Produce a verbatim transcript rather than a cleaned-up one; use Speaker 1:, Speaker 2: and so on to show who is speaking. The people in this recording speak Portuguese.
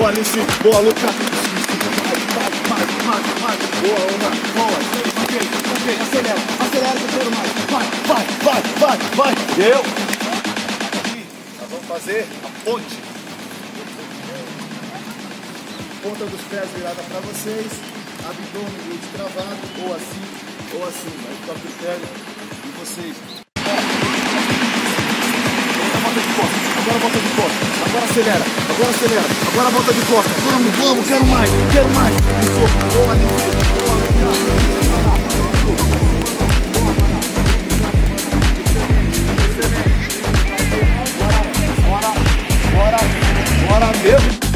Speaker 1: boa Alice, boa Luca. Vai, vai, vai, vai, boa Ana, boa. Ok, ok, acelera, acelera que eu quero mais. Vai, vai, vai, vai, vai. Eu. Aqui, nós vamos fazer a ponte. Ponta dos pés virada para vocês, abdômen glúteo travado, ou assim, ou assim. Vai ficar o critério de vocês. Volta de costa, agora volta de costa, agora acelera, agora acelera, agora volta de costa. Vamos, vamos, quero mais, quero mais. Isso, boa ali, boa ali. Bora, bora, bora mesmo.